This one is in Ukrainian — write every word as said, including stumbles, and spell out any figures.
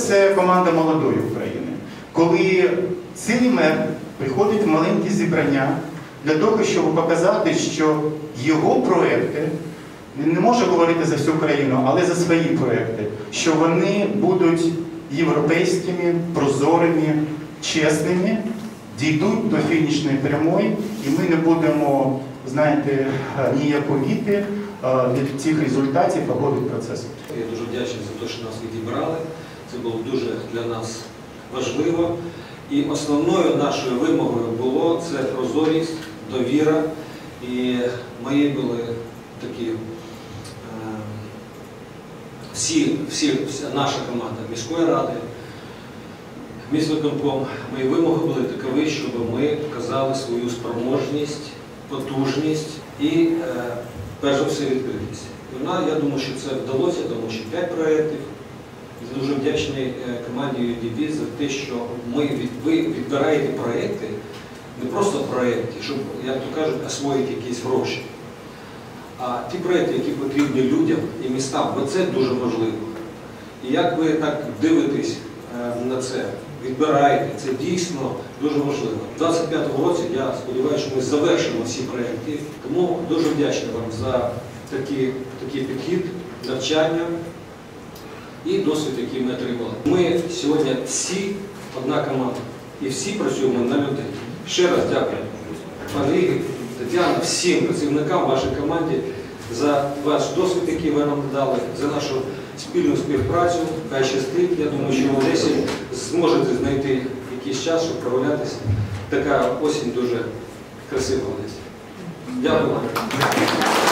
це команда молодої України. Коли сильний мер приходить в маленькі зібрання для того, щоб показати, що його проекти, він не може говорити за всю країну, але за свої проекти, що вони будуть європейськими, прозорими, чесними, дійдуть до фінішної прямої, і ми не будемо, знаєте, ніяковіти від цих результатів або від процесу. Я дуже вдячний за те, що нас відібрали. Це було дуже для нас важливо. І основною нашою вимогою було це прозорість, довіра. І мої були такі, е, всі, всі, вся наша команда міської ради, міськвиконком, мої вимоги були такові, щоб ми показали свою спроможність, потужність і, е, перш за все, відкритість. І вона, я думаю, що це вдалося, тому що п'ять проєктів. Я дуже вдячний команді ю ді пі за те, що ми, ви відбираєте проєкти, не просто проєкти, щоб, як то кажуть, освоїти якісь гроші, а ті проєкти, які потрібні людям і містам, бо це дуже важливо. І як ви так дивитесь на це, відбираєте, це дійсно дуже важливо. У двадцять п'ятому році, я сподіваюся, що ми завершимо всі проєкти, тому дуже вдячний вам за такий, такий підхід, навчання і досвід, який ми отримали. Ми сьогодні всі одна команда і всі працюємо на людей. Ще раз дякую, пане Ігор, Тетяна, всім працівникам вашій команді за ваш досвід, який ви нам дали, за нашу спільну співпрацю. Хай щастить. Я думаю, що в Одесі зможете знайти якийсь час, щоб прогулятися. Така осінь дуже красива в Одесі. Дякую вам.